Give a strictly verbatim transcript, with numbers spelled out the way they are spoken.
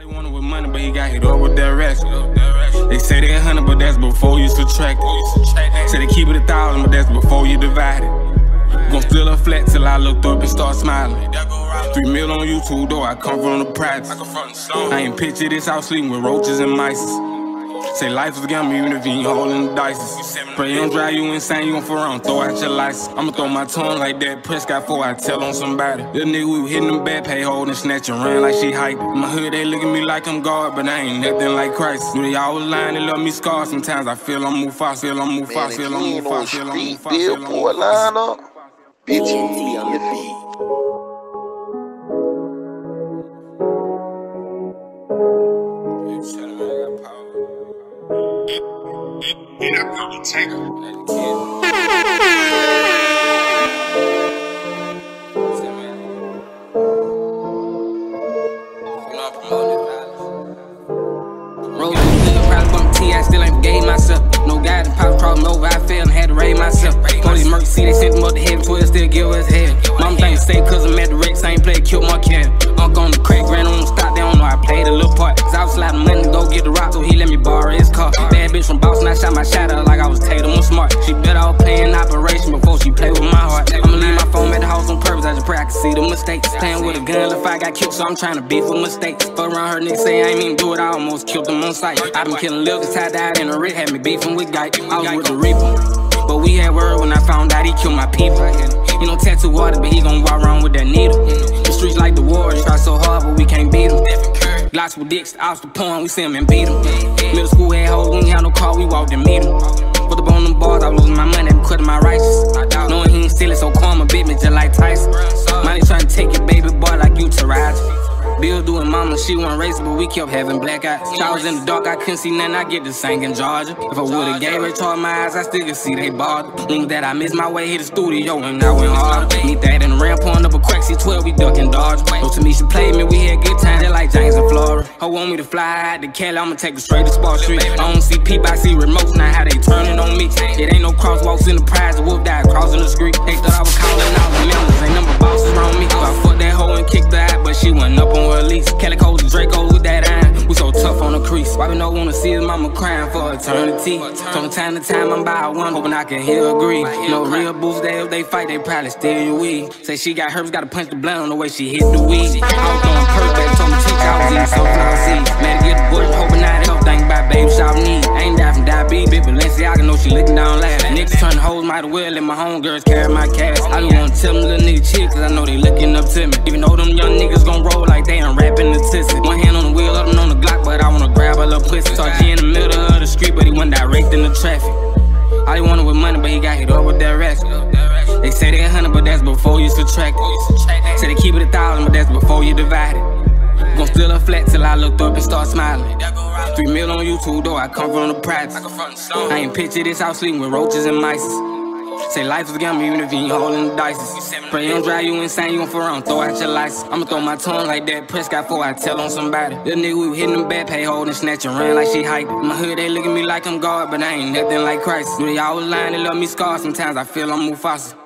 They wanted with money, but he got hit up with that rest. They say they a hundred, but that's before you subtract it. Say they keep it a thousand, but that's before you divide it. Gon' steal a flat till I looked up and start smiling. Three mil on YouTube, though I come from the practice. I ain't picture this out sleeping with roaches and mice. Say life is a gamble even if you ain't holding the dice. Pray you don't drive you insane, you gon' fall around, throw out your license. I'ma throw my tongue like that Prescott before I tell on somebody. Little nigga, we was hitting them bad pay holding, snatching around like she hyped. In my hood, they look at me like I'm God, but I ain't nothing like Christ. Knew they always lying, they love me scarred. Sometimes I feel I'm Mufasa, feel I'm Mufasa, feel I'm Mufasa, feel I'm Mufasa, feel I'm Mufasa. Bitch, on the beat. And I'm gonna take her. Rolled in the hood, probably bumped T, I still ain't forgave myself. No guidance, pop crossed me over, I fell and had to raise myself. Police murder, see they sent them up to heaven, twelve still give us hell. Mom think stay cause I'm at the Rex, I ain't play, killed my cat. Uncle on the crack, grand on the stop, they don't know I played a little part. Cause I was slapping money to go get the rock, so he let me borrow his car. Bad bitch from Boston, I shot my shot out like I was Tatum, I'm smart. She bet I was playing operation before she play with my heart. I'ma leave my phone at the house on purpose, I just pray I can see the mistakes. Playing with a gun if I got killed, so I'm trying to beef with mistakes. Fuck around her niggas say I ain't even do it, I almost killed them on sight. I been killing lil' cause I died in a wreck, had me beefing with Guy. I was with the Reaper, but we had word when I found out he killed my people. You know, tattoo water, but he gon' walk around with that needle. The streets like the Warriors, try so hard, but we can't beat them. Glocks with dicks, off the pond, we see him and beat him. Middle school had hoes, we ain't had no car, we walked and meet him. Put up on them bars, I was losing my money, I'm cutting my righteous. Knowing he ain't stealing, so karma bit me just like Tyson. Money trying to take your baby boy like you Taraji. Bill doing mama, she wasn't racist, but we kept having black eyes. I was in the dark, I couldn't see nothing, I get the sink in Georgia. If I would've gave her charge my eyes, I still could see they bothered. Knew that I missed my way, hit the studio, and I went hard. Meet that in the ramp, pulling up a crack, C twelve, we ducking dodge. So to me, she played me, we had good times, just like James and Flora. Her want me to fly out to Cali, I'ma take her straight to Spark Street. I don't see people, I see remotes, now how they turning on me. It ain't no crosswalks in the prize, the wolf died crossing the street. They thought I was calling out the members, ain't number bosses around me. So I fucked that hoe and kicked her out, but she wasn't up on her lease. Calico the Draco with that iron, we so tough on the crease. Why we no wanna see his mama crying for eternity? From time to time I'm by one, hoping I can hear her agree. No real boosts, they if they fight, they probably steal your weed. Say she got herbs, gotta punch the blunt on the way she hit the weed. I was throwing perks, baby, told me teach, I was eating sunflower seeds. Man, to get the bush, hoping not help, think about baby shout need. I ain't died from diabetes, bitch, but Balenciaga know she looking down laughing. Niggas turn hoes, might as well let my homegirls carry my cash. I don't wanna tell them little nigga chill, cause I know they looking up to me. Even though them young niggas gon' roll like they ain't rapping the tissy. One hand on the wheel, other on the Glock, but I wanna grab a little pussy. Talk G in the middle of the street, but he went direct in the traffic. All he wanted with money, but he got hit up with that rest. They say they a hundred, but that's before you subtract it. Say they keep it a thousand, but that's before you divide it. Gon' steal a flat till I looked up and start smiling. Three mil on YouTube, though I come from the practice. I ain't picture this out sleeping with roaches and mice. Say life is a gamble even if you ain't holding the dice. Pray you don't drive you insane, you gon' fall around, throw out your license. I'ma throw my tongue like that Prescott before I tell on somebody. Little nigga, we was hitting them bad pay holding, snatching around like she hyped. In my hood, they look at me like I'm God, but I ain't nothing like Christ. Knew they always lying, they love me scarred. Sometimes I feel I'm Mufasa.